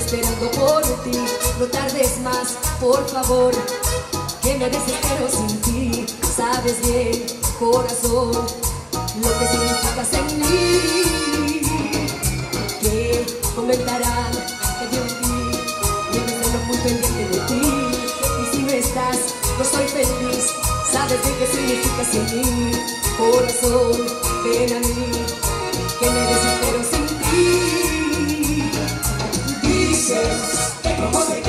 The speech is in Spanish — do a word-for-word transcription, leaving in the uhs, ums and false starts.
esperando por ti. No tardes más, por favor, que me desespero sin ti. Sabes bien, corazón, lo que significas en mí. Que comentarán que de ti, debes estar muy pendiente de ti. Y si no estás, no soy feliz. Sabes bien qué significas en mí. Corazón, ven a mí, que me desespero sin ti. Dices que como se